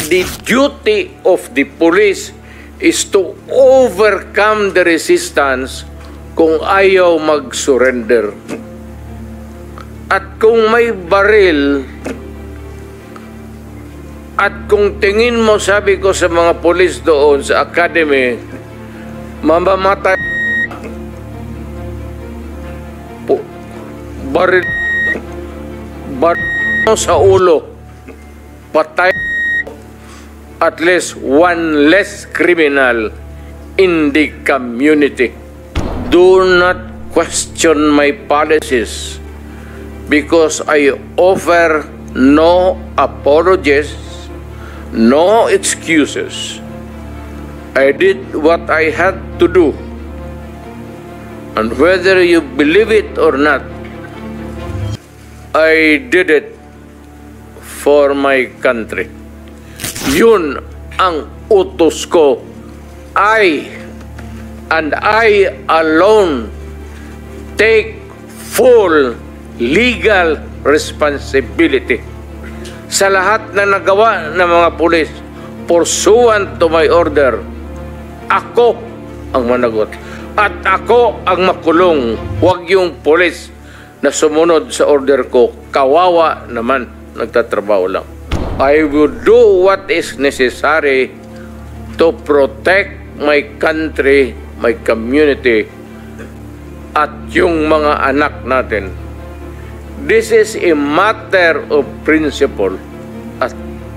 the duty of the police is to overcome the resistance kung ayaw mag-surrender. At kung may baril, at kung tingin mo, sabi ko sa mga police doon sa academy, mamamatay baril sa ulo, patay at least one less criminal in the community. Do not question my policies because I offer no apologies, no excuses. I did what I had to do. And whether you believe it or not, I did it for my country. Yun ang utos ko. I and I alone take full legal responsibility sa lahat na nagawa ng mga pulis pursuant to my order. Ako ang managot at ako ang makulong. Huwag yung pulis na sumunod sa order ko. Kawawa naman, nagtatrabaho lang. I will do what is necessary to protect my country, my community, at yung mga anak natin. This is a matter of principle. At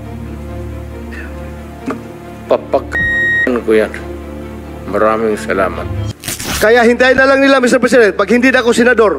papagkakan ko yan. Maraming salamat. Kaya hintayin na lang nila, Mr. President, pag hindi na ako senador,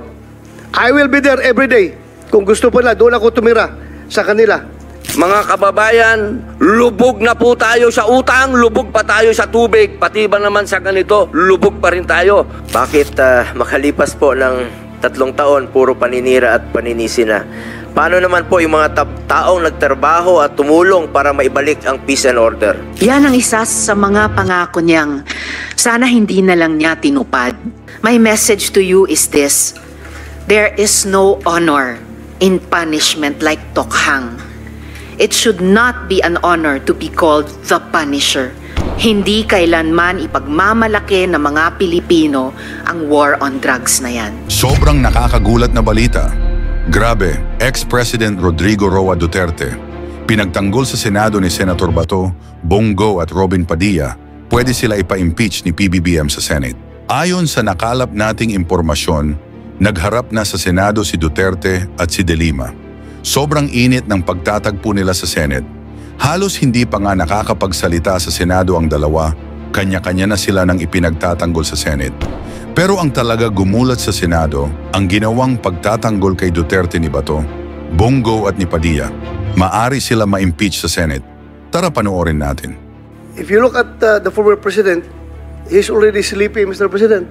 I will be there every day. Kung gusto pa nila, doon ako tumira sa kanila. Mga kababayan, lubog na po tayo sa utang, lubog pa tayo sa tubig, pati ba naman sa ganito, lubog pa rin tayo. Bakit makalipas po ng 3 taon, puro paninira at paninisi na? Paano naman po yung mga taong nagtrabaho at tumulong para maibalik ang peace and order? Yan ang isa sa mga pangako niyang sana hindi na lang niya tinupad. My message to you is this: there is no honor in punishment like tokhang. It should not be an honor to be called the Punisher. Hindi kailanman ipagmamalaki ng mga Pilipino ang war on drugs na yan. Sobrang nakakagulat na balita. Grabe, ex-President Rodrigo Roa Duterte, pinagtanggol sa Senado ni Senator Bato, Bongo at Robin Padilla, pwede sila ipa-impeach ni PBBM sa Senate. Ayon sa nakalap nating impormasyon, nagharap na sa Senado si Duterte at si De Lima. Sobrang init ng pagtatagpo nila sa Senate. Halos hindi pa nga nakakapagsalita sa Senado ang dalawa, kanya-kanya na sila nang ipinagtatanggol sa Senate. Pero ang talaga gumulat sa Senado, ang ginawang pagtatanggol kay Duterte ni Bato, Bongo at ni Padilla. Maari sila ma-impeach sa Senate. Tara panoorin natin. If you look at the former president, he's already sleepy, Mr. President,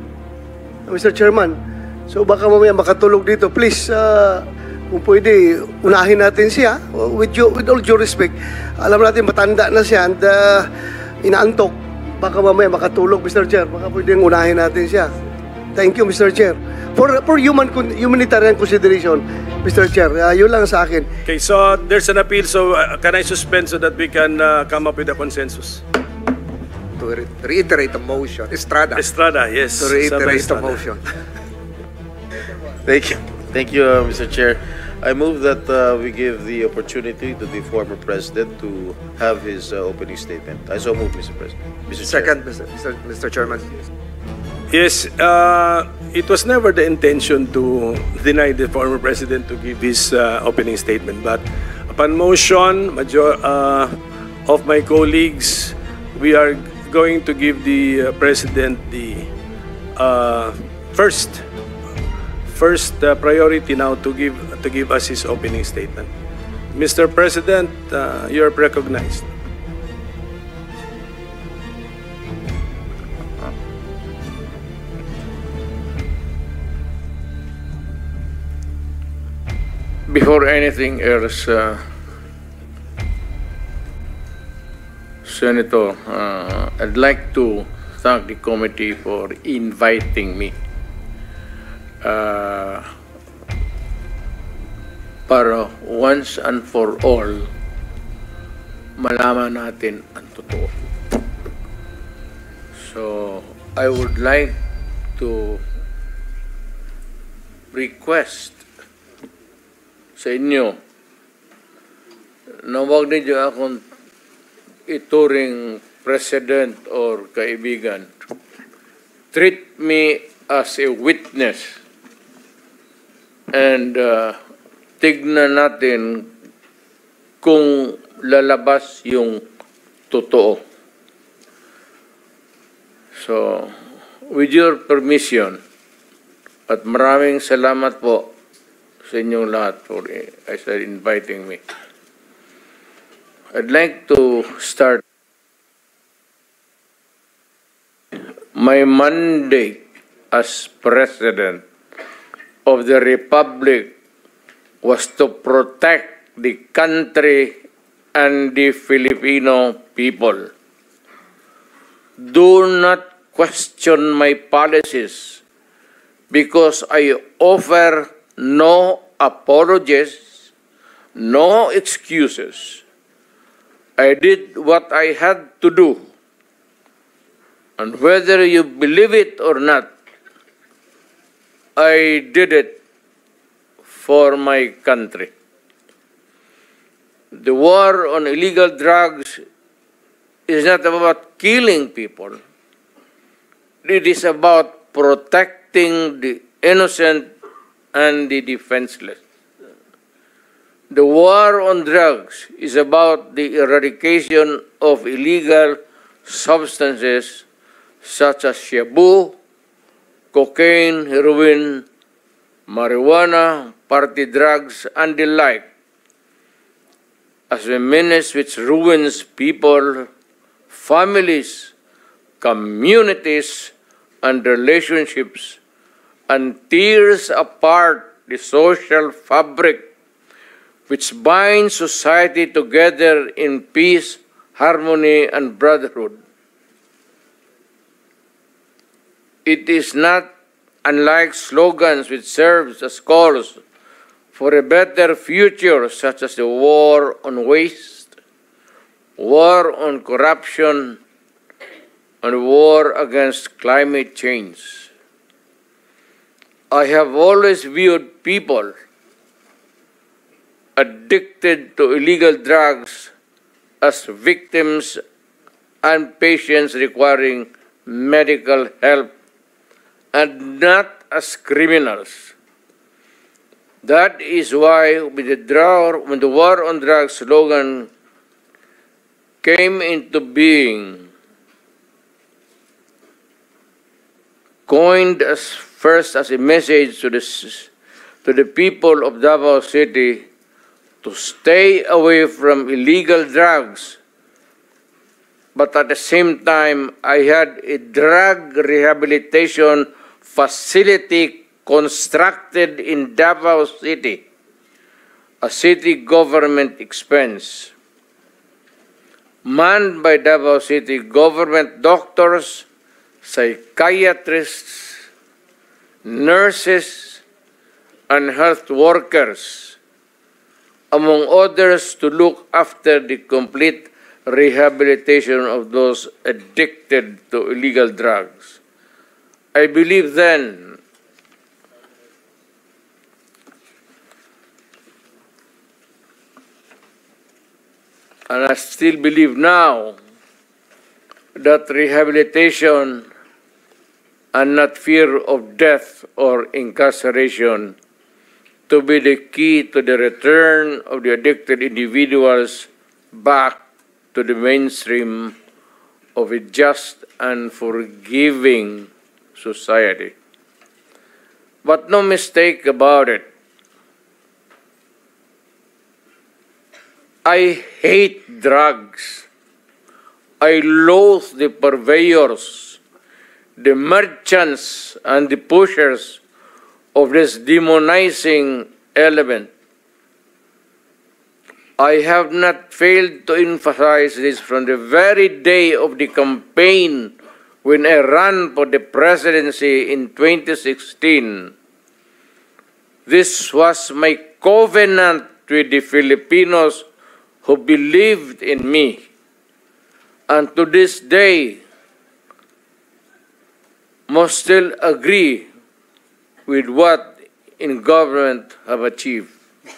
Mr. Chairman. So baka mamaya makatulog dito. Please, kung pwede, unahin natin siya. With all due respect, alam natin matanda na siya and inaantok. Baka mamaya makatulog, Mr. Chair. Baka pwede unahin natin siya. Thank you, Mr. Chair. For humanitarian consideration, Mr. Chair, yun lang sa akin. Okay, so there's an appeal. So can I suspend so that we can come up with a consensus? To reiterate the motion. Estrada. Estrada, yes. To reiterate the Estrada. motion. Thank you. Thank you, Mr. Chair. I move that we give the opportunity to the former president to have his opening statement. I so move, Mr. President. Mr. Second, Chair. Mr. Chairman. Yes, it was never the intention to deny the former president to give his opening statement. But upon motion of my colleagues, we are going to give the president the first priority now to give us his opening statement. Mr. President, you are recognized. Before anything else, Senator, I'd like to thank the committee for inviting me para once and for all malaman natin ang totoo. So, I would like to request sa inyo na huwag ninyo akong ituring president or kaibigan. Treat me as a witness and tignan natin kung lalabas yung totoo. So, with your permission, at maraming salamat po sa inyong lahat for inviting me. I'd like to start my mandate as President of the Republic was to protect the country and the Filipino people. Do not question my policies because I offer no apologies, no excuses. I did what I had to do. And whether you believe it or not, I did it for my country. The war on illegal drugs is not about killing people. It is about protecting the innocent and the defenseless. The war on drugs is about the eradication of illegal substances such as shabu, cocaine, heroin, marijuana, party drugs, and the like, as a menace which ruins people, families, communities, and relationships, and tears apart the social fabric which binds society together in peace, harmony, and brotherhood. It is not unlike slogans which serve as calls for a better future, such as the war on waste, war on corruption, and war against climate change. I have always viewed people addicted to illegal drugs as victims and patients requiring medical help and not as criminals. That is why when the war on drugs slogan came into being, coined first as a message to the people of Davao City to stay away from illegal drugs, but at the same time, I had a drug rehabilitation facility constructed in Davao City, a city government expense, manned by Davao City government doctors, psychiatrists, nurses, and health workers, among others, to look after the complete rehabilitation of those addicted to illegal drugs. I believe then and I still believe now that rehabilitation and not fear of death or incarceration to be the key to the return of the addicted individuals back to the mainstream of a just and forgiving society. But no mistake about it, I hate drugs. I loathe the purveyors, the merchants, and the pushers of this demonizing element. I have not failed to emphasize this from the very day of the campaign when I ran for the presidency in 2016. This was my covenant with the Filipinos who believed in me, and to this day must still agree with what in government have achieved.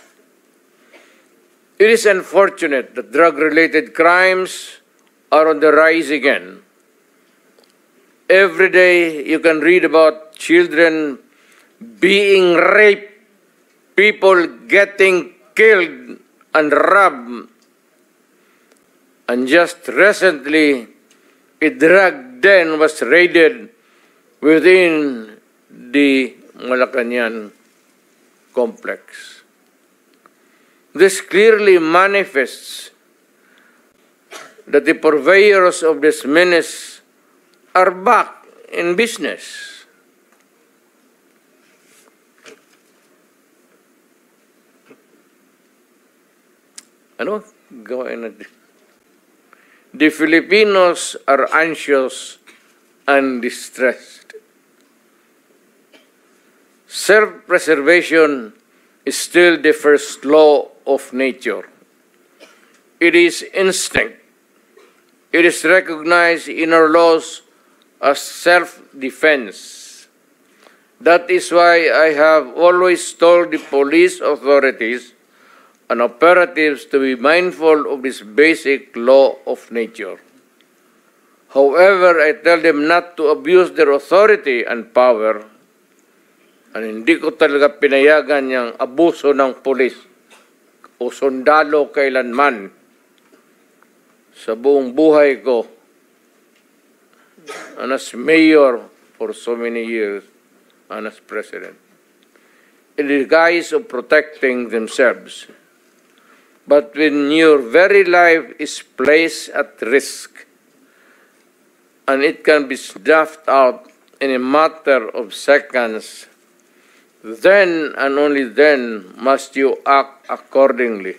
It is unfortunate that drug-related crimes are on the rise again. Every day you can read about children being raped, people getting killed and robbed. And just recently, a drug den was raided within the Malacañang complex. This clearly manifests that the purveyors of this menace are back in business. Ano? Gawain natin. The Filipinos are anxious and distressed. Self-preservation is still the first law of nature. It is instinct. It is recognized in our laws as self-defense. That is why I have always told the police authorities and operatives to be mindful of this basic law of nature. However, I tell them not to abuse their authority and power, and hindi ko talaga pinayagan yung abuso ng pulis o sundalo kailanman sa buong buhay ko and as mayor for so many years and as president. In the guise of protecting themselves. But when your very life is placed at risk and it can be snuffed out in a matter of seconds, then and only then must you act accordingly.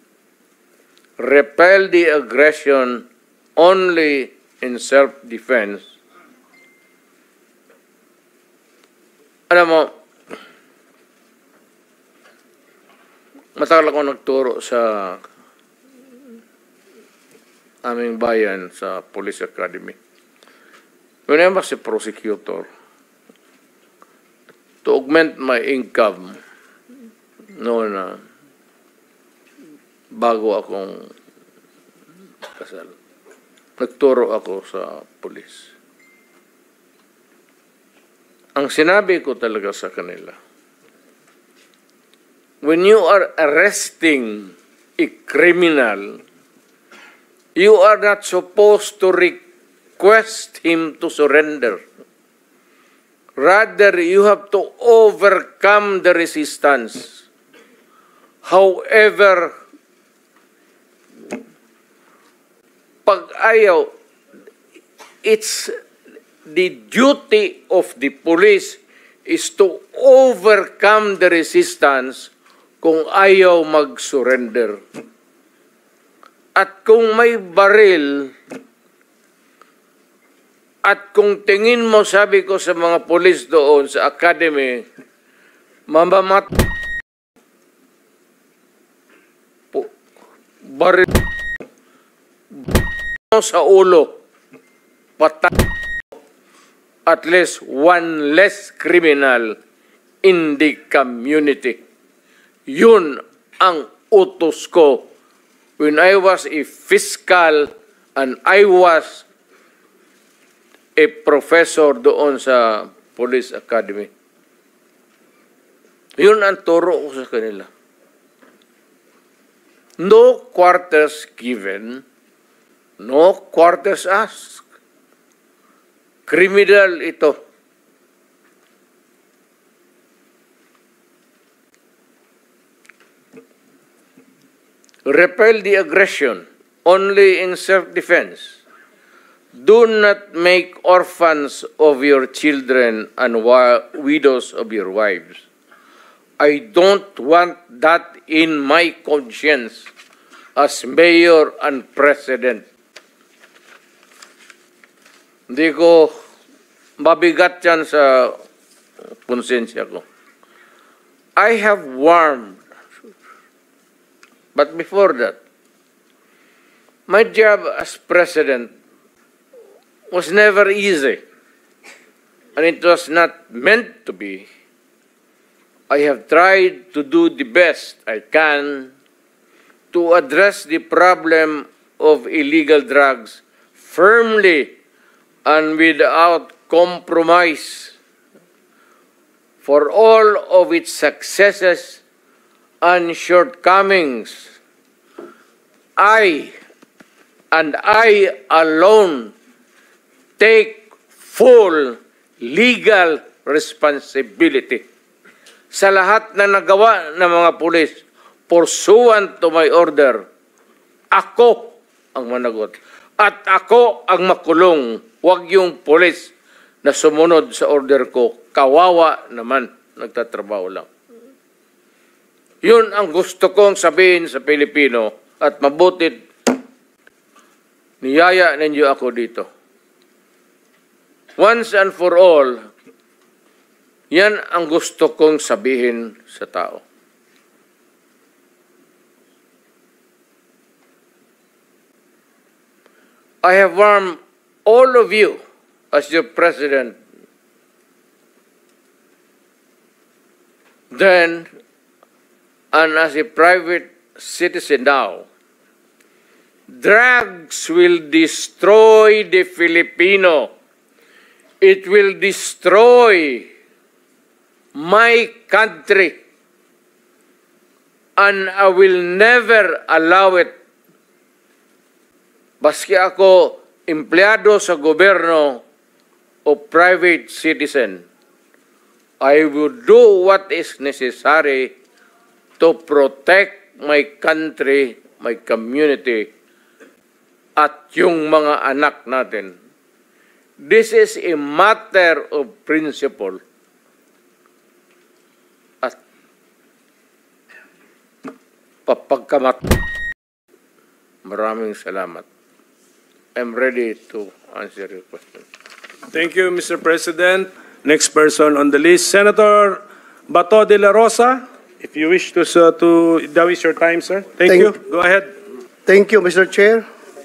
Repel the aggression only in self-defense. Alam mo, matagal ako nagturo sa aming bayan sa Police Academy. When I was a prosecutor, to augment my income noon na bago akong kasal, nagturo ako sa pulis. Ang sinabi ko talaga sa kanila, when you are arresting a criminal, you are not supposed to request him to surrender. Rather, you have to overcome the resistance. However, pag ayaw, it's the duty of the police is to overcome the resistance kung ayaw mag-surrender. At kung may baril, at kung tingin mo, sabi ko sa mga polis doon sa academy, mamamat baril sa ulo, patay at least one less criminal in the community. Yun ang utos ko when I was a fiscal and I was a professor doon sa Police Academy. Yun ang turo ko sa kanila. No quarters given, no quarters asked. Criminal ito. Repel the aggression only in self-defense. Do not make orphans of your children and widows of your wives. I don't want that in my conscience as mayor and president. Hindi ko mabigat yan sa konsensya ko. I have warned, but before that, My job as president was never easy, and it was not meant to be. I have tried to do the best I can to address the problem of illegal drugs firmly and without compromise. For all of its successes and shortcomings, I and I alone take full legal responsibility sa lahat na nagawa ng mga pulis pursuant to my order. Ako ang managot at ako ang makulong. Huwag yung pulis na sumunod sa order ko. Kawawa naman, nagtatrabaho lang. Yun ang gusto kong sabihin sa Pilipino at mabutit niyaya ninyo ako dito. Once and for all, yan ang gusto kong sabihin sa tao. I have warned all of you as your president then and as a private citizen now. Drugs will destroy the Filipino. It will destroy my country, and I will never allow it. Baski ako empleyado sa gobyerno o private citizen, I will do what is necessary to protect my country, my community, at yung mga anak natin. This is a matter of principle. At papagkamat. Maraming salamat. I'm ready to answer your question. Thank you, Mr. President. Next person on the list, Senator Bato de la Rosa. If you wish to that is your time, sir. Thank you. Go ahead. Thank you, Mr. Chair.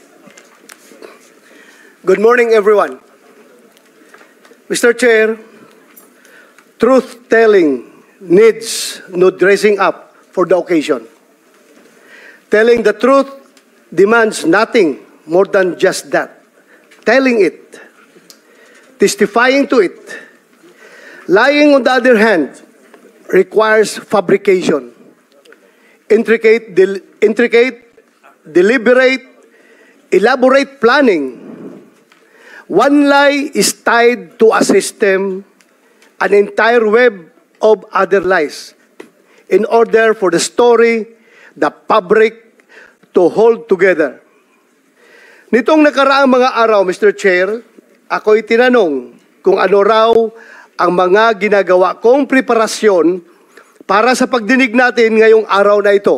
Good morning, everyone. Mr. Chair, truth-telling needs no dressing up for the occasion. Telling the truth demands nothing more than just that. Telling it, testifying to it. Lying, on the other hand, requires fabrication, intricate, deliberate, elaborate planning. One lie is tied to a system, an entire web of other lies, in order for the story, the fabric, to hold together. Nitong nakaraang mga araw, Mr. Chair, ako'y tinanong kung ano raw ang mga ginagawa kong preparasyon para sa pagdinig natin ngayong araw na ito.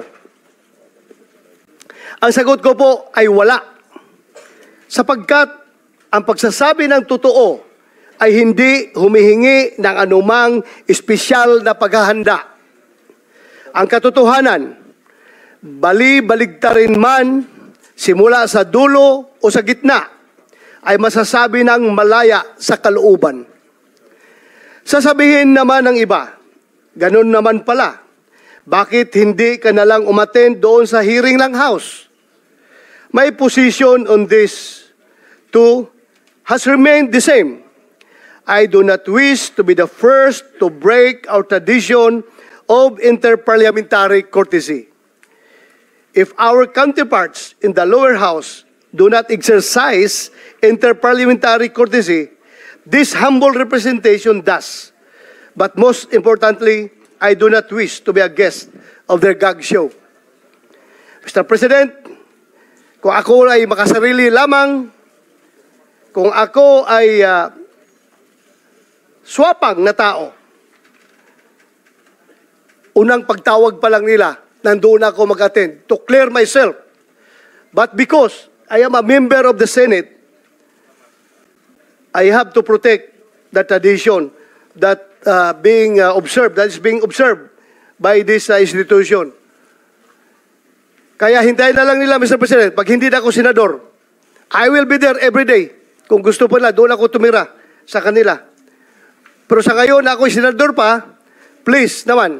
Ang sagot ko po ay wala, sapagkat ang pagsasabi ng totoo ay hindi humihingi ng anumang espesyal na paghahanda. Ang katotohanan, bali-baligtarin man, simula sa dulo o sa gitna, ay masasabi ng malaya sa kalooban. Sasabihin naman ng iba, ganun naman pala, bakit hindi ka nalang umattend doon sa hearing ng House? My position on this too has remained the same. I do not wish to be the first to break our tradition of interparliamentary courtesy. If our counterparts in the lower house do not exercise interparliamentary courtesy, this humble representation does. But most importantly, I do not wish to be a guest of their gag show. Mr. President, kung ako ay makasarili lamang, kung ako ay swapang na tao, unang pagtawag pa lang nila, nandoon ako mag-attend to clear myself. But because I am a member of the Senate, I have to protect the tradition that is being observed by this institution. Kaya hintayin na lang nila, Mr. President, pag hindi na ako senador, I will be there every day. Kung gusto pa na, doon ako tumira sa kanila. Pero sa ngayon, ako senador pa, please naman,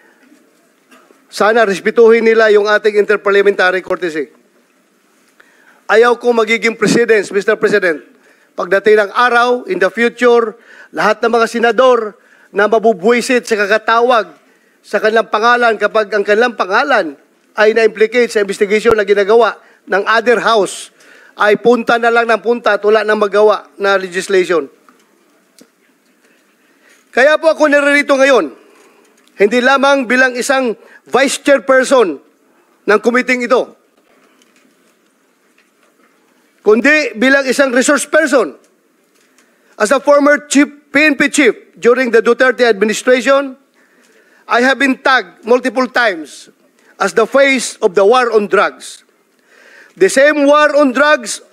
sana respetuhin nila yung ating interparliamentary courtesy. Ayaw ko magiging president, Mr. President. Pagdating ng araw, in the future, lahat ng mga senador na mabubwisit sa kakatawag sa kanilang pangalan kapag ang kanilang pangalan ay na-implicate sa investigation na ginagawa ng other house, ay punta na lang ng punta at wala nang magawa na legislation. Kaya po ako naririto ngayon, hindi lamang bilang isang vice chairperson ng committee ito, kundi bilang isang resource person. As a former PNP chief during the Duterte administration, I have been tagged multiple times as the face of the war on drugs. The same war on drugs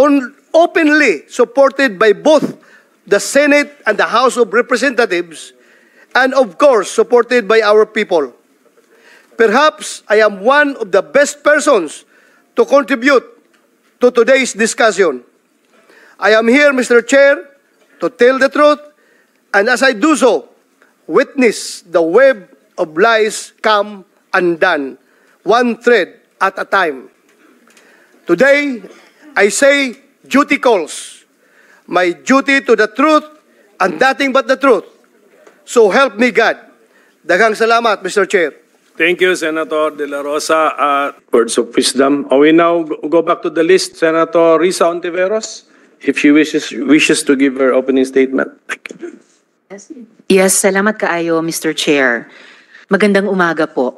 openly supported by both the Senate and the House of Representatives, and of course supported by our people. Perhaps I am one of the best persons to contribute to today's discussion. I am here, Mr. Chair, to tell the truth, and as I do so, witness the web of lies come undone, one thread at a time. Today, I say duty calls. My duty to the truth and nothing but the truth. So help me God. Daghang salamat, Mr. Chair. Thank you, Senator De La Rosa. Words of wisdom. We now go back to the list. Senator Risa Ontiveros, if she wishes to give her opening statement. Thank you. Yes, salamat kaayo, Mr. Chair. Magandang umaga po.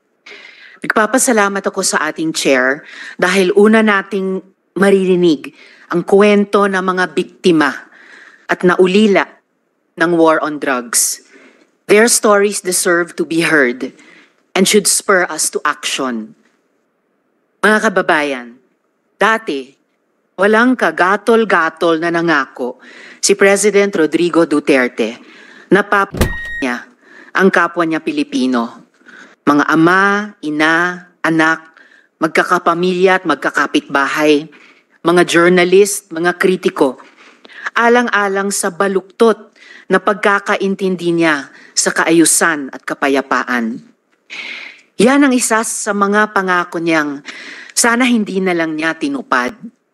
Nagpapasalamat ako sa ating chair dahil una nating maririnig ang kwento ng mga biktima at naulila ng war on drugs. Their stories deserve to be heard and should spur us to action. Mga kababayan, dati, walang kagatol-gatol na nangako si President Rodrigo Duterte na niya ang kapwa niya Pilipino. Mga ama, ina, anak, magkakapamilya at magkakapitbahay, mga journalist, mga kritiko, alang-alang sa baluktot na pagkakaintindi niya sa kaayusan at kapayapaan. Yan ang isa sa mga pangako niyang sana hindi na lang niya tinupad.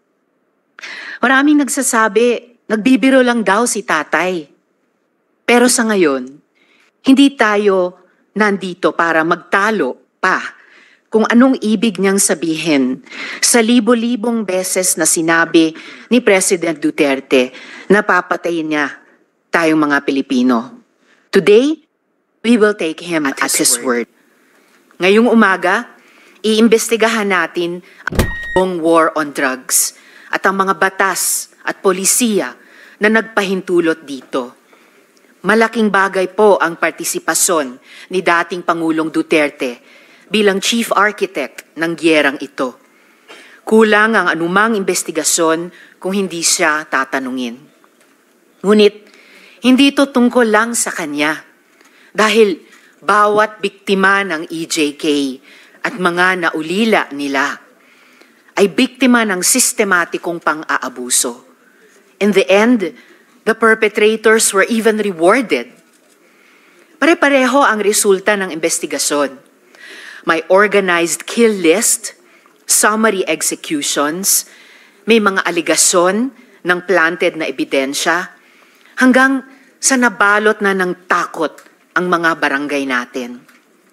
Maraming nagsasabi, nagbibiro lang daw si tatay. Pero sa ngayon, hindi tayo nandito para magtalo pa kung anong ibig niyang sabihin sa libo-libong beses na sinabi ni President Duterte na papatayin niya tayong mga Pilipino. Today, we will take him at his word. Ngayong umaga, iimbestigahan natin ang war on drugs at ang mga batas at polisiya na nagpahintulot dito. Malaking bagay po ang partisipasyon ni dating Pangulong Duterte bilang chief architect ng gyerang ito. Kulang ang anumang investigasyon kung hindi siya tatanungin. Ngunit, hindi ito tungkol lang sa kanya dahil bawat biktima ng EJK at mga naulila nila ay biktima ng sistematikong pang-aabuso. In the end, the perpetrators were even rewarded. Pare-pareho ang resulta ng investigasyon. May organized kill list, summary executions, may mga aligasyon ng planted na ebidensya, hanggang sa nabalot na ng takot ang mga barangay natin.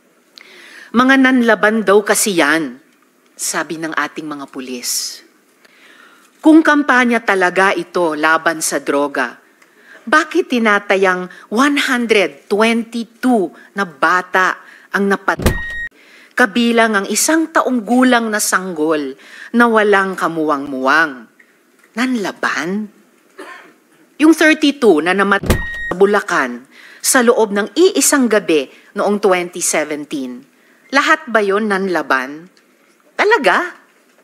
Mga nanlaban daw kasi yan, sabi ng ating mga pulis. Kung kampanya talaga ito laban sa droga, bakit tinatayang 122 na bata ang napatay, kabilang ang 1 taong gulang na sanggol na walang kamuwang-muwang? Nanlaban? Yung 32 na namatay sa Bulacan sa loob ng iisang gabi noong 2017, lahat ba yon nanlaban? Talaga?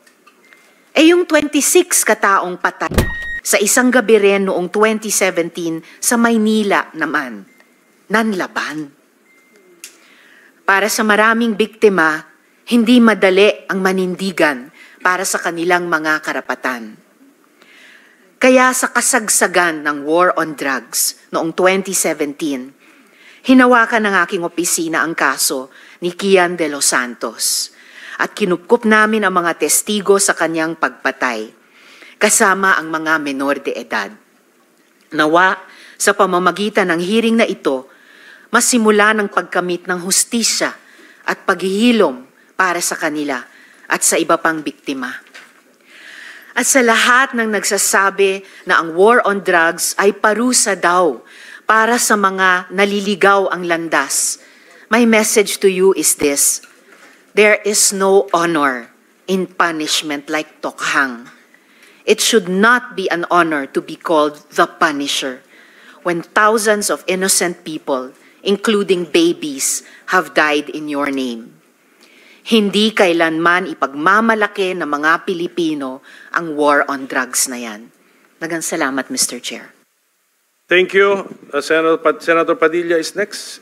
Eh yung 26 kataong patay sa isang gabi rin noong 2017 sa Maynila naman, nanlaban. Para sa maraming biktima, Hindi madali ang manindigan para sa kanilang mga karapatan. Kaya sa kasagsagan ng war on drugs noong 2017, hinawakan ng aking opisina ang kaso ni Kian de los Santos at kinupkup namin ang mga testigo sa kanyang pagpatay, kasama ang mga menor de edad. Nawa, sa pamamagitan ng hearing na ito, masimula ng pagkamit ng hustisya at paghihilom para sa kanila at sa iba pang biktima. At sa lahat ng nagsasabi na ang war on drugs ay parusa daw para sa mga naliligaw ang landas, my message to you is this: there is no honor in punishment like tokhang. It should not be an honor to be called the Punisher when thousands of innocent people, including babies, have died in your name. Hindi kailanman ipagmamalaki ng mga Pilipino ang war on drugs na yan. Daghang salamat, Mr. Chair. Thank you. Senator Padilla is next.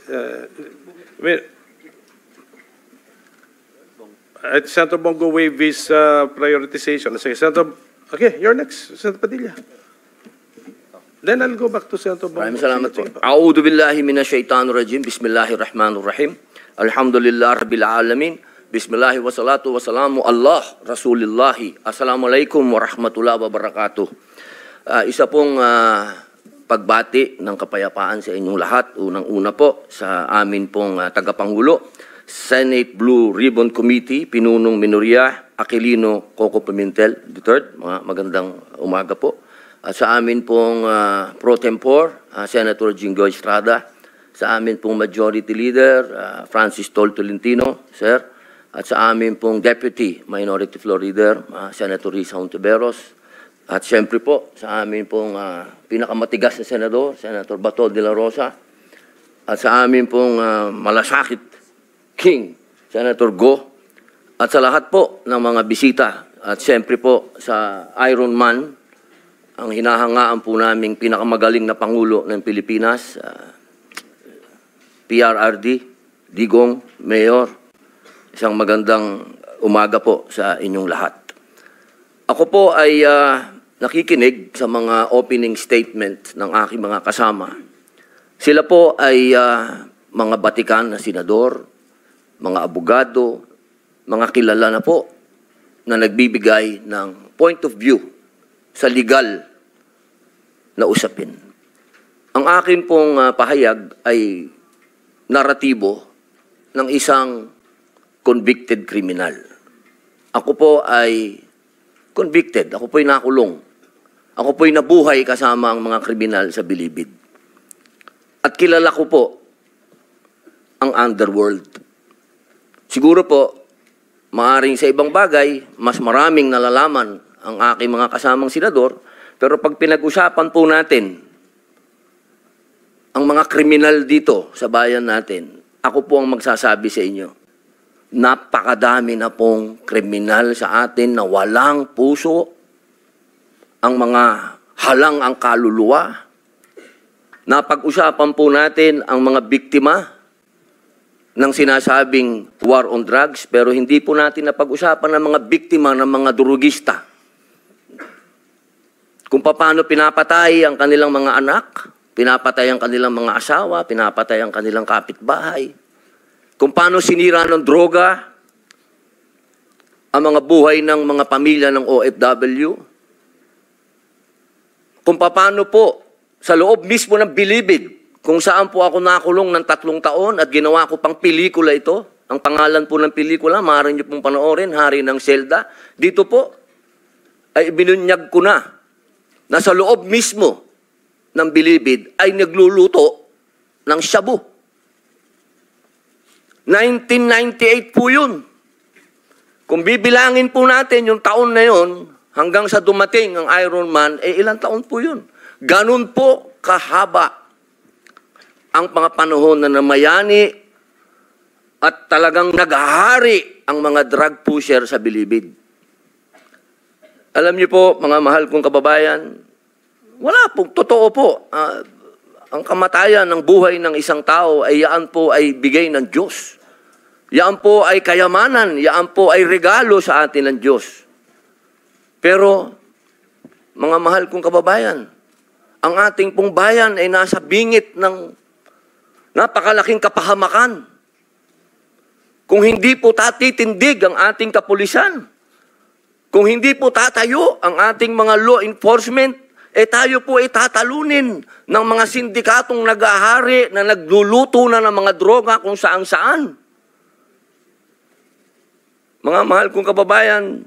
Senator Bongo waive his prioritization. Okay, you're next, Senator Padilla. Then I'll go back to Senator Bongo. Maraming salamat po. A'udhu billahi minasyaitanir rajim. Bismillahirrahmanirrahim. Alhamdulillah rabbil alamin. Bismillahi wassalatu wassalamu Allah Rasulillahi. Assalamualaikum warahmatullahi wabarakatuh. Isa pong pagbati ng kapayapaan sa inyong lahat. Unang-una po sa amin pong tagapangulo, Senate Blue Ribbon Committee, Pinunong Minoria Aquilino Coco Pimentel III. Magandang umaga po. Sa amin pong pro tempore, Senator Jinggoy Estrada. Sa amin pong Majority Leader, Francis Tol Tolentino, Sir. At sa amin pong Deputy Minority Floor Leader, Senator Risa Hontiveros. At siyempre po sa amin pong pinakamatigas na senador, Senator Bato de la Rosa. At sa amin pong malasakit King, Senator Go. At sa lahat po ng mga bisita. At siyempre po sa Iron Man, ang hinahangaan po naming pinakamagaling na Pangulo ng Pilipinas, PRRD, Digong, Mayor. Isang magandang umaga po sa inyong lahat. Ako po ay nakikinig sa mga opening statement ng aking mga kasama. Sila po ay mga batikan na senador, mga abogado, mga kilala na po na nagbibigay ng point of view sa legal na usapin. Ang akin pong pahayag ay naratibo ng isang convicted criminal. Ako po ay convicted. Ako po ay nakulong. Ako po ay nabuhay kasama ang mga kriminal sa Bilibid. At kilala ko po ang underworld. Siguro po, maaaring sa ibang bagay, mas maraming nalalaman ang aking mga kasamang senador, pero pag pinag-usapan po natin ang mga kriminal dito sa bayan natin, ako po ang magsasabi sa inyo, napakadami na pong kriminal sa atin na walang puso, ang mga halang ang kaluluwa. Napag-usapan po natin ang mga biktima ng sinasabing war on drugs, pero hindi po natin napag-usapan ang mga biktima ng mga durugista. Kung paano pinapatay ang kanilang mga anak, pinapatay ang kanilang mga asawa, pinapatay ang kanilang kapitbahay. Kung paano sinira ng droga ang mga buhay ng mga pamilya ng OFW. Kung paano po sa loob mismo ng Bilibid, kung saan po ako nakulong ng 3 taon at ginawa ko pang pelikula ito. Ang pangalan po ng pelikula, maaari niyo pong panoorin, Hari ng Selda. Dito po ay binunyag ko na sa loob mismo ng Bilibid ay nagluluto ng shabu. 1998 po yun. Kung bibilangin po natin yung taon na yun, hanggang sa dumating ang Iron Man, ilang taon po yun. Ganun po kahaba ang mga panahon na namayani at talagang naghahari ang mga drug pusher sa Bilibid. Alam niyo po, mga mahal kong kababayan, wala po, totoo po. Ang kamatayan ng buhay ng isang tao ay yan po ay bigay ng Diyos. Yan po ay kayamanan, yan po ay regalo sa atin ng Diyos. Pero, mga mahal kong kababayan, ang ating pong bayan ay nasa bingit ng napakalaking kapahamakan. Kung hindi po tatitindig ang ating kapulisan, kung hindi po tatayo ang ating mga law enforcement, tayo po ay tatalunin ng mga sindikatong nag-ahari na nagluluto na ng mga droga kung saan-saan. Mga mahal kong kababayan,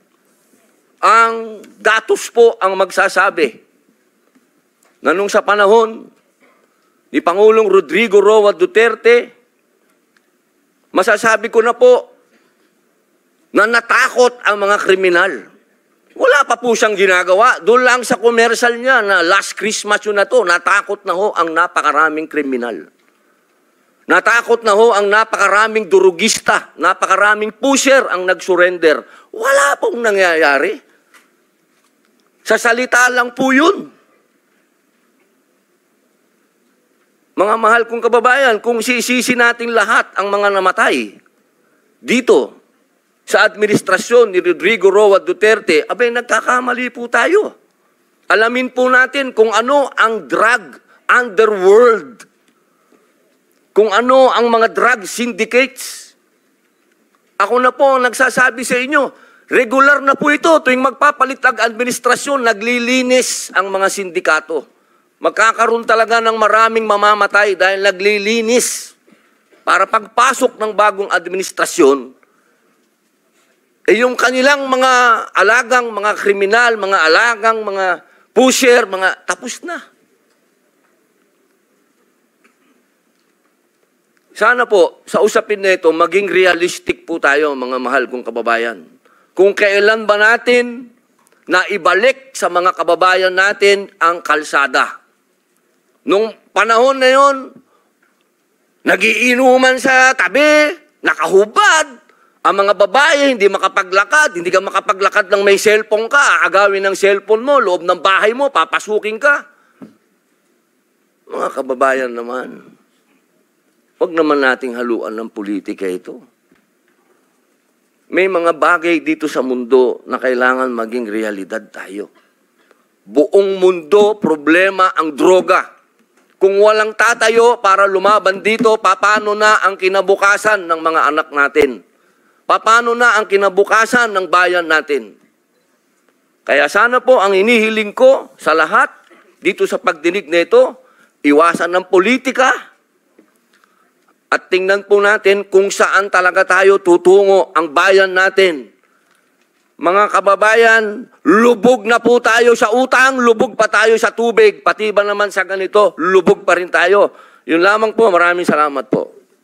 ang datos po ang magsasabi na nung sa panahon ni Pangulong Rodrigo Roa Duterte, masasabi ko na po na natakot ang mga kriminal. Wala pa po siyang ginagawa. Doon lang sa commercial niya na last Christmas yun na to, natakot na ho ang napakaraming kriminal. Natakot na ho ang napakaraming durugista, napakaraming pusher ang nag-surrender. Wala pong nangyayari. Sa salita lang po yun. Mga mahal kong kababayan, kung sisisi natin lahat ang mga namatay dito sa administrasyon ni Rodrigo Roa Duterte, abay nagkakamali po tayo. Alamin po natin kung ano ang drug underworld, kung ano ang mga drug syndicates. Ako na po ang nagsasabi sa inyo, regular na po ito tuwing magpapalit ang administrasyon, naglilinis ang mga sindikato. Magkakaroon talaga ng maraming mamamatay dahil naglilinis para pagpasok ng bagong administrasyon, yung kanilang mga alagang, mga kriminal, mga alagang, mga pusher, mga tapos na. Sana po, sa usapin na ito, maging realistic po tayo, mga mahal kong kababayan. Kung kailan ba natin na ibalik sa mga kababayan natin ang kalsada. Nung panahon na yon, nagiinuman sa tabi, nakahubad, ang mga babae hindi makapaglakad, hindi ka makapaglakad ng may cellphone ka, aagawin ng cellphone mo, loob ng bahay mo, papasukin ka. Mga kababayan naman, huwag naman nating haluan ng politika ito. May mga bagay dito sa mundo na kailangan maging realidad tayo. Buong mundo, problema ang droga. Kung walang tatayo para lumaban dito, paano na ang kinabukasan ng mga anak natin? Paano na ang kinabukasan ng bayan natin? Kaya sana po ang inihiling ko sa lahat dito sa pagdinig nito, iwasan ng politika at tingnan po natin kung saan talaga tayo tutungo ang bayan natin. Mga kababayan, lubog na po tayo sa utang, lubog pa tayo sa tubig, pati ba naman sa ganito, lubog pa rin tayo. Yun lamang po, maraming salamat po.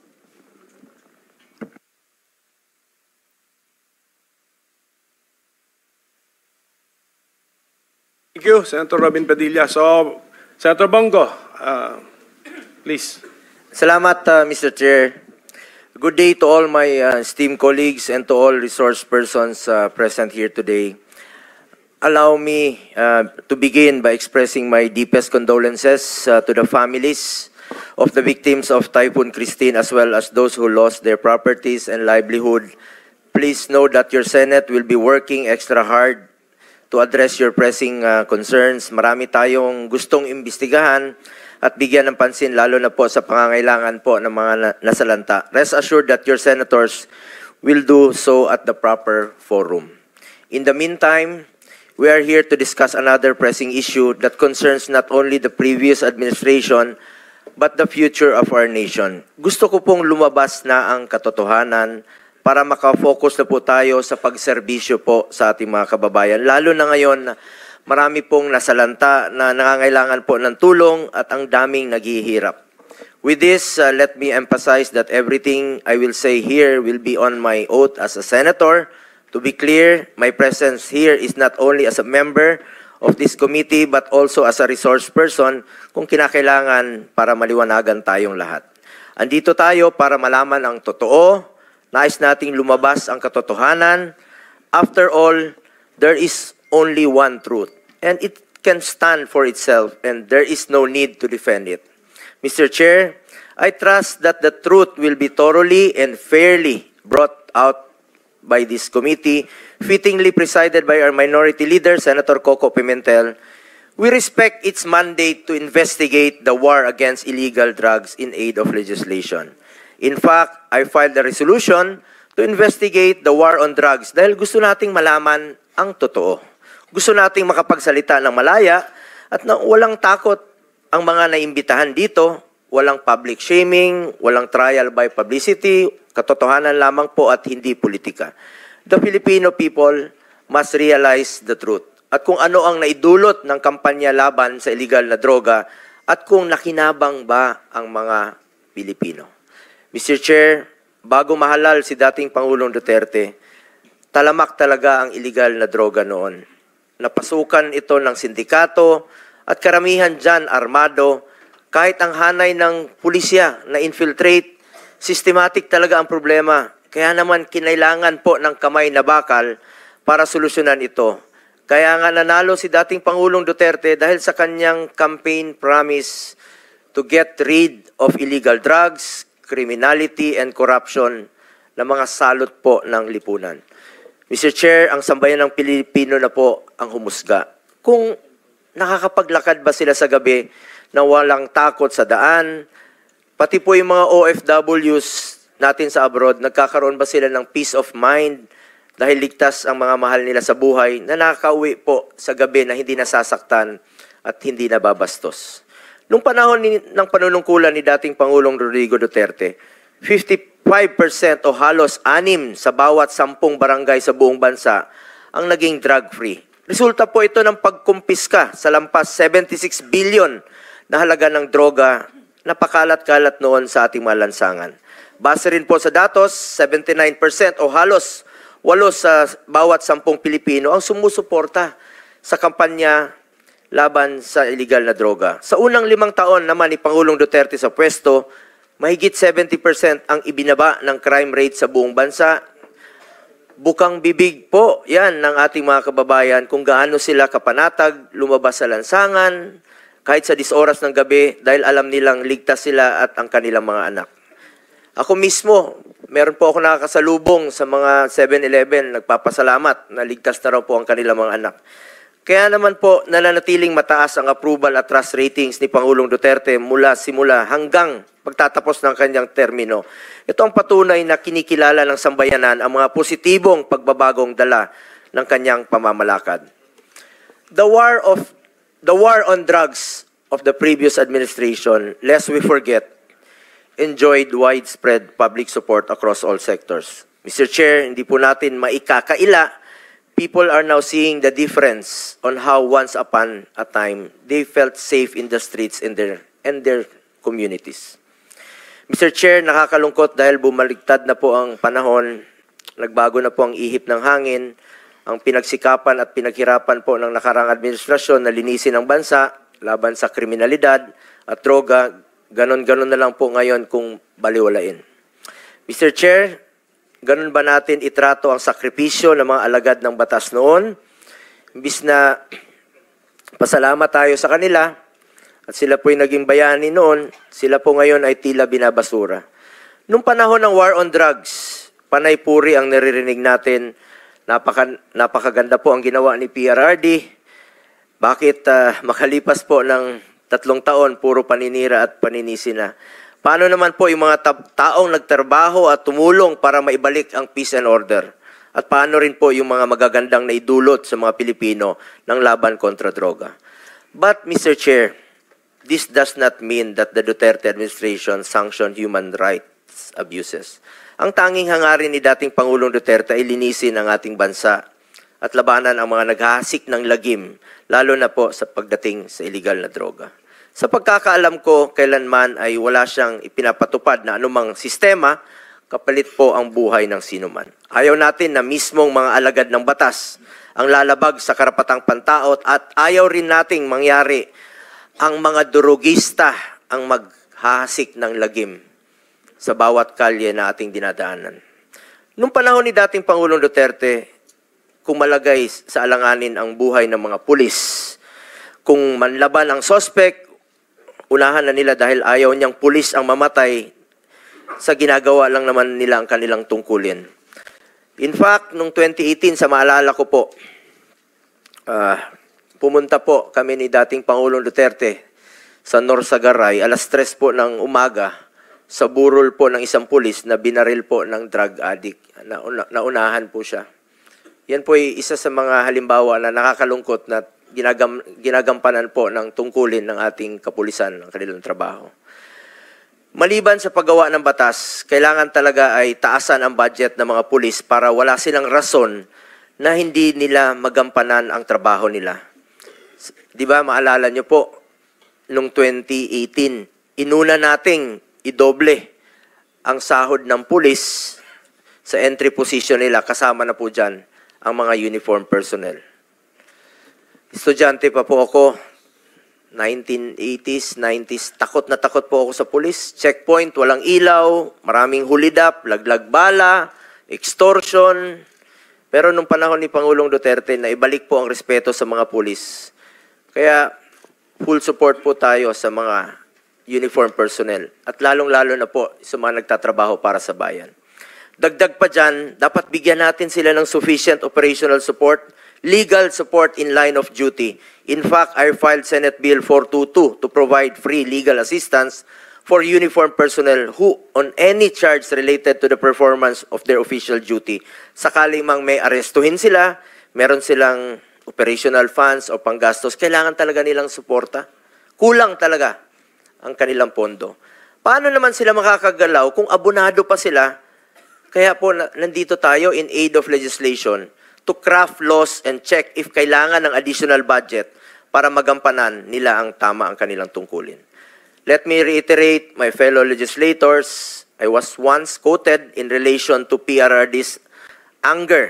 Thank you, Senator Robin Padilla. So, Senator Bongo, please. Salamat, Mr. Chair. Good day to all my esteemed colleagues and to all resource persons present here today. Allow me to begin by expressing my deepest condolences to the families of the victims of Typhoon Christine as well as those who lost their properties and livelihood. Please know that your Senate will be working extra hard to address your pressing concerns. Marami tayong gustong imbestigahan at bigyan ng pansin lalo na po sa pangangailangan po ng mga nasalanta. Rest assured that your senators will do so at the proper forum. In the meantime, we are here to discuss another pressing issue that concerns not only the previous administration but the future of our nation. Gusto ko pong lumabas na ang katotohanan para makafocus na po tayo sa pagserbisyo po sa ating mga kababayan. Lalo na ngayon, marami pong nasalanta na nangangailangan po ng tulong at ang daming naghihirap. With this, let me emphasize that everything I will say here will be on my oath as a senator. To be clear, my presence here is not only as a member of this committee but also as a resource person kung kinakailangan para maliwanagan tayong lahat. Andito tayo para malaman ang totoo, nais nating lumabas ang katotohanan. After all, there is only one truth, and it can stand for itself, and there is no need to defend it. Mr. Chair, I trust that the truth will be thoroughly and fairly brought out by this committee, fittingly presided by our minority leader, Senator Coco Pimentel. We respect its mandate to investigate the war against illegal drugs in aid of legislation. In fact, I filed a resolution to investigate the war on drugs dahil gusto nating malaman ang totoo. Gusto nating makapagsalita ng malaya at na walang takot ang mga naimbitahan dito, walang public shaming, walang trial by publicity, katotohanan lamang po at hindi politika. The Filipino people must realize the truth at kung ano ang naidulot ng kampanya laban sa illegal na droga at kung nakinabang ba ang mga Pilipino. Mr. Chair, bago mahalal si dating Pangulong Duterte, talamak talaga ang illegal na droga noon. Napasukan ito ng sindikato at karamihan dyan armado, kahit ang hanay ng pulisya na infiltrate, systematic talaga ang problema. Kaya naman kinailangan po ng kamay na bakal para solusyonan ito. Kaya nga nanalo si dating Pangulong Duterte dahil sa kanyang campaign promise to get rid of illegal drugs, criminality, and corruption na mga salot po ng lipunan. Mr. Chair, ang sambayan ng Pilipino na po ang humusga. Kung nakakapaglakad ba sila sa gabi na walang takot sa daan, pati po yung mga OFWs natin sa abroad, nagkakaroon ba sila ng peace of mind dahil ligtas ang mga mahal nila sa buhay na nakakauwi po sa gabi na hindi nasasaktan at hindi nababastos. Noong panahon ng panunungkulan ni dating Pangulong Rodrigo Duterte, 55% o halos 6 sa bawat 10 barangay sa buong bansa ang naging drug-free. Resulta po ito ng pagkumpiska sa lampas 76 billion na halaga ng droga na pakalat-kalat noon sa ating mga lansangan. Base rin po sa datos, 79% o halos 8 sa bawat 10 Pilipino ang sumusuporta sa kampanya laban sa illegal na droga. Sa unang 5 taon naman ni Pangulong Duterte sa pwesto, mahigit 70% ang ibinaba ng crime rate sa buong bansa. Bukang bibig po yan ng ating mga kababayan kung gaano sila kapanatag, lumabas sa lansangan, kahit sa 10 oras ng gabi dahil alam nilang ligtas sila at ang kanilang mga anak. Ako mismo, meron po ako nakakasalubong sa mga 7-Eleven, nagpapasalamat na ligtas na raw po ang kanilang mga anak. Kaya naman po nananatiling mataas ang approval at trust ratings ni Pangulong Duterte mula simula hanggang pagtatapos ng kanyang termino. Ito ang patunay na kinikilala ng sambayanan ang mga positibong pagbabagong dala ng kanyang pamamalakad. The war on drugs of the previous administration, lest we forget, enjoyed widespread public support across all sectors. Mr. Chair, hindi po natin maikakaila. People are now seeing the difference on how once upon a time they felt safe in the streets and their communities. Mr. Chair, nakakalungkot dahil bumaligtad na po ang panahon, nagbago na po ang ihip ng hangin, ang pinagsikapan at pinaghirapan po ng nakarang administrasyon na linisin ang bansa laban sa kriminalidad at droga, ganon-ganon na lang po ngayon kung baliwalain. Mr. Chair, ganon ba natin itrato ang sakripisyo ng mga alagad ng batas noon? Imbis na pasalamat tayo sa kanila at sila po'y naging bayani noon, sila po ngayon ay tila binabasura. Nung panahon ng war on drugs, panay puri ang naririnig natin, napakaganda po ang ginawa ni PRRD. Bakit makalipas po ng 3 taon, puro paninira at paninisi na? Paano naman po yung mga taong nagtrabaho at tumulong para maibalik ang peace and order? At paano rin po yung mga magagandang naidulot sa mga Pilipino ng laban kontra droga? But, Mr. Chair, this does not mean that the Duterte administration sanctioned human rights abuses. Ang tanging hangarin ni dating Pangulong Duterte ay linisin ang ating bansa at labanan ang mga naghahasik ng lagim, lalo na po sa pagdating sa illegal na droga. Sa pagkakaalam ko, kailanman ay wala siyang ipinapatupad na anumang sistema, kapalit po ang buhay ng sinuman. Ayaw natin na mismong mga alagad ng batas ang lalabag sa karapatang pantao at ayaw rin nating mangyari ang mga durugista ang maghahasik ng lagim sa bawat kalye na ating dinadaanan. Noong panahon ni dating Pangulong Duterte, kung malagay sa alanganin ang buhay ng mga pulis, kung manlaban ang sospek, unahan na nila dahil ayaw niyang pulis ang mamatay sa ginagawa lang naman nila ang kanilang tungkulin. In fact, noong 2018, sa maalala ko po, pumunta po kami ni dating Pangulong Duterte sa Norsagaray, alas 3 po ng umaga, sa burol po ng isang pulis na binaril po ng drug addict. Naunahan po siya. Yan po ay isa sa mga halimbawa na nakakalungkot na ginagampanan po ng tungkulin ng ating kapulisan ng kanilang trabaho. Maliban sa paggawa ng batas, kailangan talaga ay taasan ang budget ng mga pulis para wala silang rason na hindi nila magampanan ang trabaho nila. Di ba, maalala nyo po, noong 2018, inuna nating idoble ang sahod ng pulis sa entry position nila, kasama na po dyan ang mga uniform personnel. Estudyante pa po ako, 1980s, 90s, takot na takot po ako sa pulis. Checkpoint, walang ilaw, maraming hulidap, laglag bala, extortion. Pero nung panahon ni Pangulong Duterte, na ibalik po ang respeto sa mga pulis. Kaya full support po tayo sa mga uniform personnel at lalong-lalo na po sa mga nagtatrabaho para sa bayan. Dagdag pa dyan, dapat bigyan natin sila ng sufficient operational support, legal support in line of duty. In fact, I filed Senate Bill 422 to provide free legal assistance for uniform personnel who on any charge related to the performance of their official duty. Sakaling mang may arestuhin sila, meron silang operational funds o panggastos, kailangan talaga nilang suporta. Kulang talaga ang kanilang pondo. Paano naman sila makakagalaw kung abonado pa sila? Kaya po nandito tayo in aid of legislation to craft laws and check if kailangan ng additional budget para magampanan nila ang tama ang kanilang tungkulin. Let me reiterate, my fellow legislators, I was once quoted in relation to PRRD's anger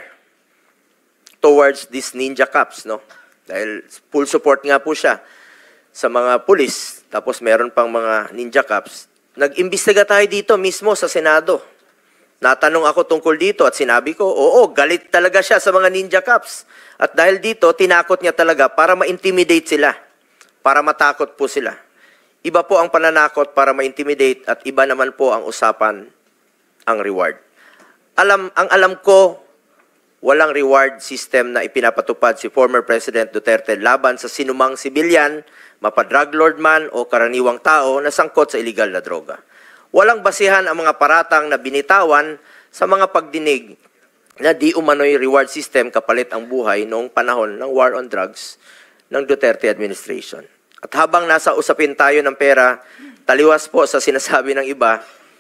towards these ninja cops, no? Dahil full support nga po siya sa mga pulis, tapos meron pang mga ninja cops. Nag-imbestiga tayo dito mismo sa Senado. Natanong ako tungkol dito at sinabi ko, oo, galit talaga siya sa mga ninja cops. At dahil dito, tinakot niya talaga para ma-intimidate sila, para matakot po sila. Iba po ang pananakot para ma-intimidate at iba naman po ang usapan, ang reward. Ang alam ko, walang reward system na ipinapatupad si former President Duterte laban sa sinumang sibilyan, mapa-drug lord man o karaniwang tao na sangkot sa illegal na droga. Walang basihan ang mga paratang na binitawan sa mga pagdinig na di umano'y reward system kapalit ang buhay noong panahon ng war on drugs ng Duterte administration. At habang nasa usapin tayo ng pera, taliwas po sa sinasabi ng iba,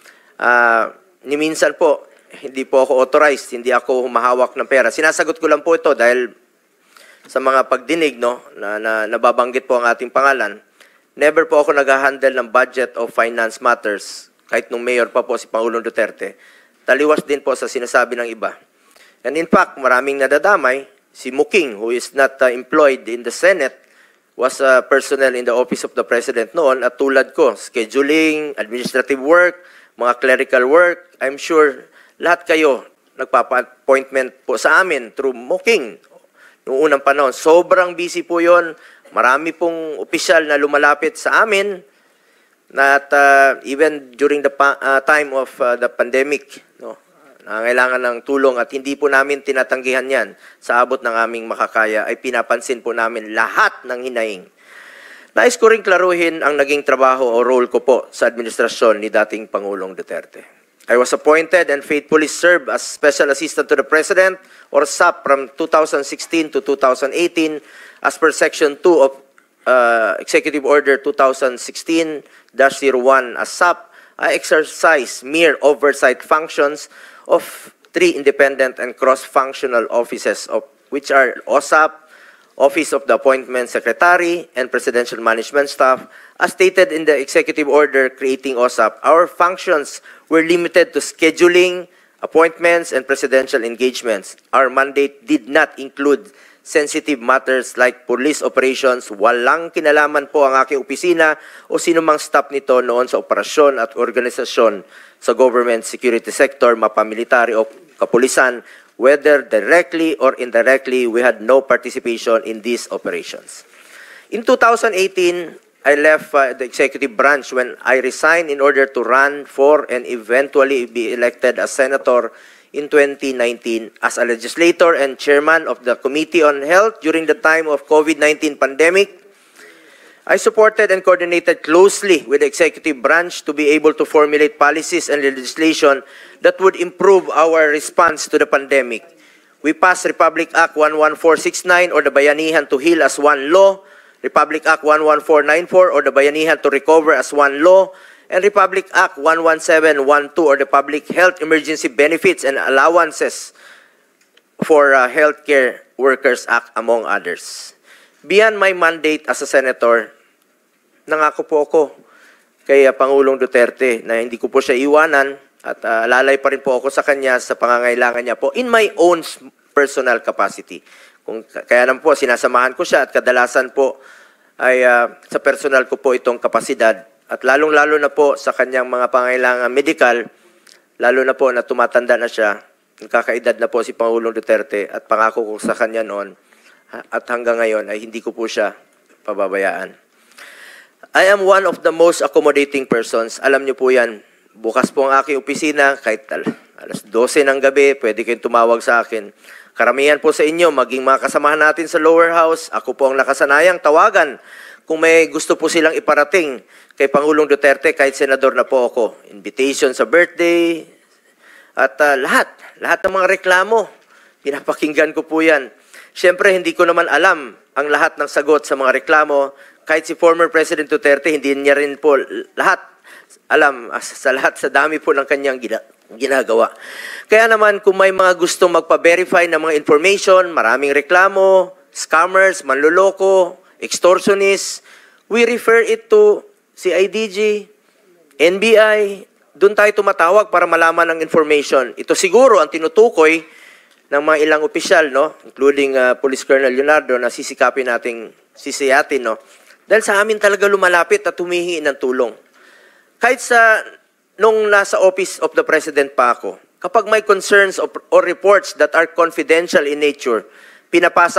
ni minsan po, hindi po ako authorized, hindi ako humahawak ng pera. Sinasagot ko lang po ito dahil sa mga pagdinig, no, na nababanggit po ang ating pangalan. Never po ako nag-handle ng budget of finance matters, kahit nung mayor pa po si Pangulong Duterte. Taliwas din po sa sinasabi ng iba. And in fact, maraming nadadamay. Si Muking, who is not employed in the Senate, was a personnel in the office of the President noon. At tulad ko, scheduling, administrative work, mga clerical work, I'm sure lahat kayo nagpapa-appointment po sa amin through Muking. Noong unang panahon, sobrang busy po yon. Marami pong opisyal na lumalapit sa amin. At even during the time of the pandemic, no, nangailangan ng tulong at hindi po namin tinatanggihan yan sa abot ng aming makakaya, ay pinapansin po namin lahat ng hinaing. Nais ko rin klaruhin ang naging trabaho o role ko po sa administrasyon ni dating Pangulong Duterte. I was appointed and faithfully served as Special Assistant to the President or SAP from 2016 to 2018 as per Section 2 of Executive Order 2016-01 as SAP. I exercise mere oversight functions of 3 independent and cross-functional offices of which are OSAP, Office of the Appointment Secretary, and Presidential Management Staff. As stated in the Executive Order creating OSAP, our functions were limited to scheduling, appointments, and presidential engagements. Our mandate did not include sensitive matters like police operations. Walang kinalaman po ang aking opisina o sinumang staff nito noon sa operasyon at organisasyon sa government security sector, mapamilitary o kapulisan. Whether directly or indirectly, we had no participation in these operations. In 2018, I left the executive branch when I resigned in order to run for and eventually be elected as senator in 2019 as a legislator and chairman of the Committee on Health during the time of COVID-19 pandemic. I supported and coordinated closely with the executive branch to be able to formulate policies and legislation that would improve our response to the pandemic. We passed Republic Act 11469 or the Bayanihan to Heal as one law, Republic Act 11494 or the Bayanihan to Recover as one law, and Republic Act 11712 or the Public Health Emergency Benefits and Allowances for Healthcare Workers Act, among others. Beyond my mandate as a senator, nangako po ako kay Pangulong Duterte na hindi ko po siya iwanan at lalay pa rin po ako sa kanya sa pangangailangan niya po in my own personal capacity. Kaya naman po, sinasamahan ko siya at kadalasan po ay sa personal ko po itong kapasidad. At lalong-lalo na po sa kanyang mga pangangailangan medikal, lalo na po na tumatanda na siya, kakaedad na po si Pangulong Duterte at pangako ko sa kanya noon at hanggang ngayon ay hindi ko po siya pababayaan. I am one of the most accommodating persons. Alam niyo po yan. Bukas po ang aking opisina, kahit alas 12 ng gabi, pwede kayong tumawag sa akin. Karamihan po sa inyo, maging mga kasamahan natin sa lower house, ako po ang nakasanayang tawagan kung may gusto po silang iparating kay Pangulong Duterte, kahit senador na po ako. Invitation sa birthday, at lahat ng mga reklamo, pinapakinggan ko po yan. Siyempre, hindi ko naman alam ang lahat ng sagot sa mga reklamo. Kahit si former President Duterte, hindi niya rin po lahat alam sa lahat, sa dami po ng kanyang ginagawa. Kaya naman, kung may mga gustong magpa-verify ng mga information, maraming reklamo, scammers, manloloko, extortionists, we refer it to CIDG, NBI, doon tayo tumatawag para malaman ang information. Ito siguro ang tinutukoy ng mga ilang opisyal, no? Including Police Colonel Leonardo, na sisikapin nating sisiyatin, no? Dahil sa amin talaga lumalapit at humihingi ng tulong. Kahit nung nasa Office of the President pa ako, kapag may concerns or reports that are confidential in nature, pinapasa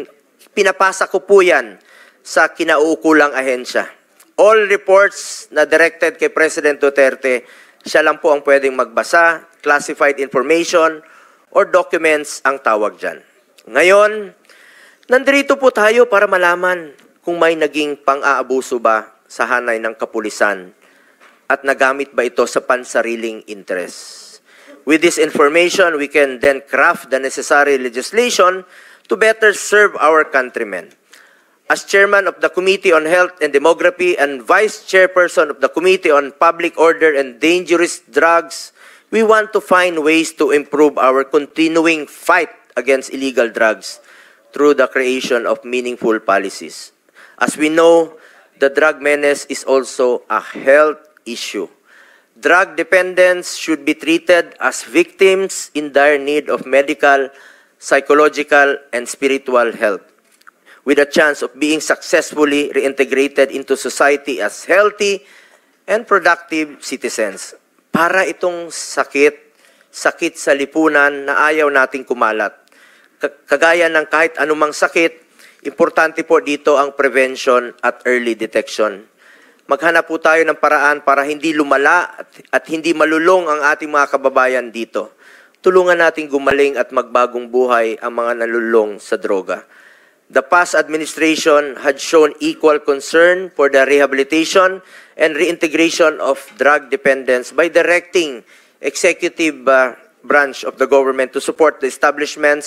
ko po yan sa kinauukulang ahensya. All reports na directed kay President Duterte, siya lang po ang pwedeng magbasa, classified information, or documents ang tawag dyan. Ngayon, nandito po tayo para malaman kung may naging pang-aabuso ba sa hanay ng kapulisan at nagamit ba ito sa pansariling interest. With this information, we can then craft the necessary legislation to better serve our countrymen. As chairman of the Committee on Health and Demography and vice chairperson of the Committee on Public Order and Dangerous Drugs, we want to find ways to improve our continuing fight against illegal drugs through the creation of meaningful policies. As we know, the drug menace is also a health issue. Drug dependents should be treated as victims in dire need of medical, psychological, and spiritual health, with a chance of being successfully reintegrated into society as healthy and productive citizens. Para itong sakit sa lipunan na ayaw nating kumalat. Kagaya ng kahit anumang sakit, importante po dito ang prevention at early detection. Maghanap po tayo ng paraan para hindi lumala at hindi malulong ang ating mga kababayan dito. Tulungan natin gumaling at magbagong buhay ang mga nalulong sa droga. The past administration had shown equal concern for the rehabilitation and reintegration of drug dependents by directing executive branch of the government to support the establishment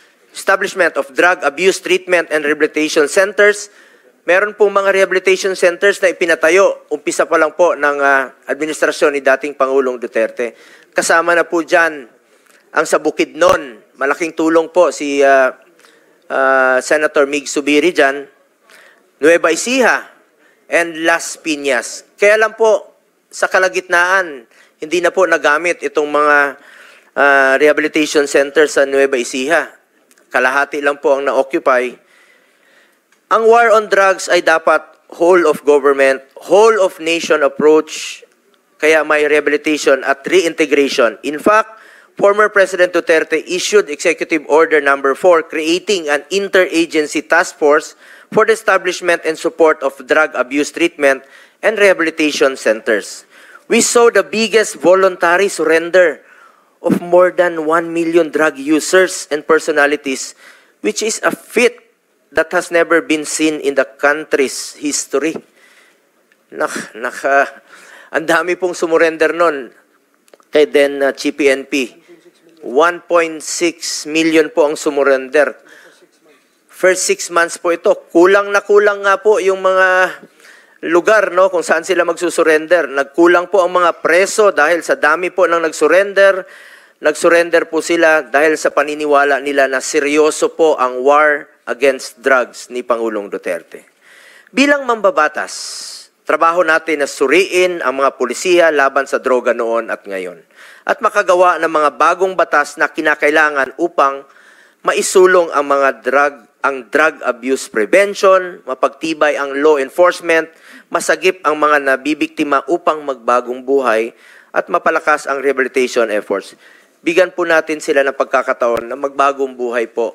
of drug abuse treatment and rehabilitation centers. Meron pong mga rehabilitation centers na ipinatayo. Umpisa pa lang po ng administrasyon ni dating Pangulong Duterte. Kasama na po dyan ang sa Bukidnon. Malaking tulong po si Senator Mig Zubiri dyan. Nueva Ecija and Las Piñas. Kaya lang po sa kalagitnaan, hindi na po nagamit itong mga rehabilitation centers sa Nueva Ecija. Kalahati lang po ang na-occupy. Ang war on drugs ay dapat whole of government, whole of nation approach, kaya may rehabilitation at reintegration. In fact, former President Duterte issued Executive Order Number 4 creating an interagency task force for the establishment and support of drug abuse treatment and rehabilitation centers. We saw the biggest voluntary surrender of more than 1 million drug users and personalities, which is a feat that has never been seen in the country's history. Ang dami pong sumurrender nun kay then Chief PNP. 1.6 million po ang sumurrender. First 6 months po ito. Kulang na kulang nga po yung mga lugar, no, kung saan sila magsusurrender. Nagkulang po ang mga preso dahil sa dami po ng nagsurrender. Nagsurrender po sila dahil sa paniniwala nila na seryoso po ang war against drugs ni Pangulong Duterte. Bilang mambabatas, trabaho natin na suriin ang mga pulisiya laban sa droga noon at ngayon, at makagawa ng mga bagong batas na kinakailangan upang maisulong ang drug abuse prevention, mapagtibay ang law enforcement, masagip ang mga nabibiktima upang magbagong buhay, at mapalakas ang rehabilitation efforts. Bigyan po natin sila ng pagkakataon na magbagong buhay po.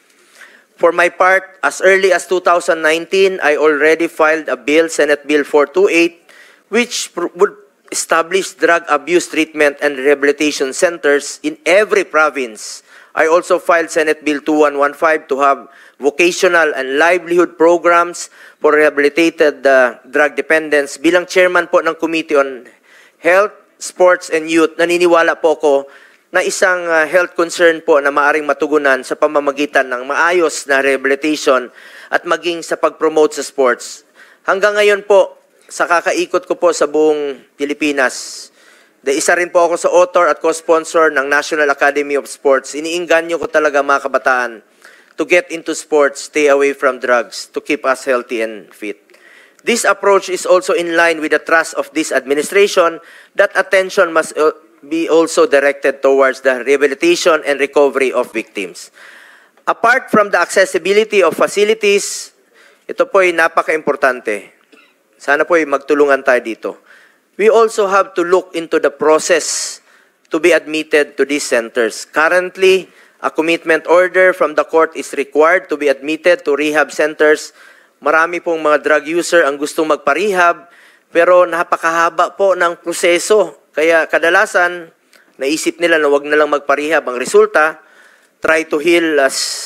For my part, as early as 2019, I already filed a bill, Senate Bill 428, which would establish drug abuse treatment and rehabilitation centers in every province. I also filed Senate Bill 2115 to have vocational and livelihood programs for rehabilitated drug dependents. Bilang chairman po ng Committee on Health, Sports, and Youth, naniniwala po ko na isang health concern po na maaring matugunan sa pamamagitan ng maayos na rehabilitation at maging sa pag-promote sa sports. Hanggang ngayon po, sa kakaikot ko po sa buong Pilipinas, isa rin po ako sa author at co-sponsor ng National Academy of Sports. Iniinganyo ko talaga mga kabataan to get into sports, stay away from drugs, to keep us healthy and fit. This approach is also in line with the thrust of this administration that attention must be also directed towards the rehabilitation and recovery of victims. Apart from the accessibility of facilities, ito po ay napaka-importante. Sana po ay magtulungan tayo dito. We also have to look into the process to be admitted to these centers. Currently, a commitment order from the court is required to be admitted to rehab centers. Marami pong mga drug user ang gustong magpa-rehab, pero napakahaba po ng proseso. Kaya kadalasan, naisip nila na wag na lang magpa-rehab. Ang resulta, try to heal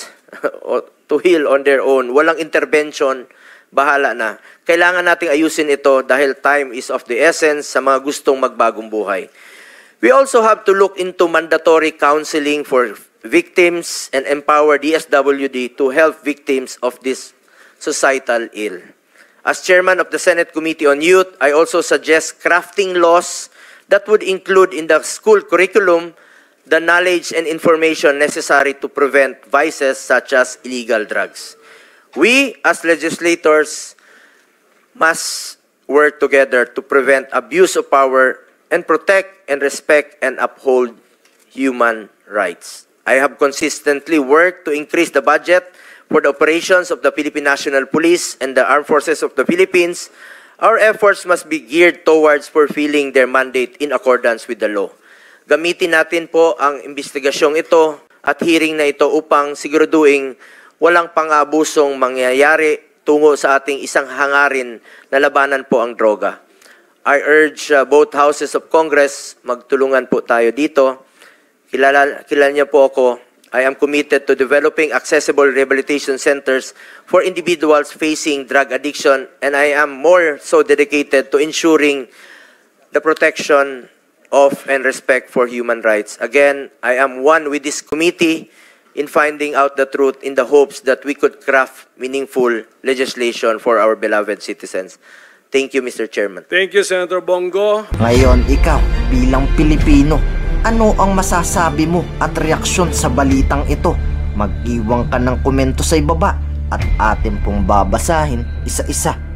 on their own. Walang intervention, bahala na. Kailangan nating ayusin ito dahil time is of the essence sa mga gustong magbagong buhay. We also have to look into mandatory counseling for victims and empower DSWD to help victims of this societal ill. As chairman of the Senate Committee on Youth, I also suggest crafting laws that would include in the school curriculum the knowledge and information necessary to prevent vices such as illegal drugs. We, as legislators, must work together to prevent abuse of power and protect and respect and uphold human rights. I have consistently worked to increase the budget for the operations of the Philippine National Police and the Armed Forces of the Philippines. Our efforts must be geared towards fulfilling their mandate in accordance with the law. Gamitin natin po ang investigasyong ito at hearing na ito upang siguraduhin walang pang-abusong mangyayari tungo sa ating isang hangarin na labanan po ang droga. I urge both houses of Congress, magtulungan po tayo dito. Kilala niyo po ako. I am committed to developing accessible rehabilitation centers for individuals facing drug addiction, and I am more so dedicated to ensuring the protection of and respect for human rights. Again, I am one with this committee in finding out the truth in the hopes that we could craft meaningful legislation for our beloved citizens. Thank you, Mr. Chairman. Thank you, Senator Bongo. Ngayon, ikaw, bilang Pilipino, ano ang masasabi mo at reaksyon sa balitang ito? Mag-iwan ka ng komento sa ibaba at atin pong babasahin isa-isa.